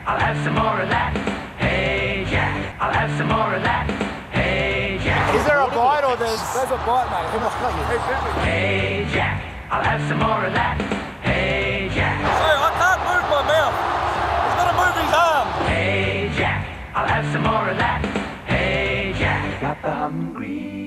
I'll have some more of that. Hey Jack, I'll have some more of that. Hey Jack. Is there a bite or there's a bite, mate? Hey Jack, I'll have some more of that. Hey Jack. Hey, I can't move my mouth. He's got to move his arm. Hey Jack, I'll have some more of that. Hey Jack. Got the hungry.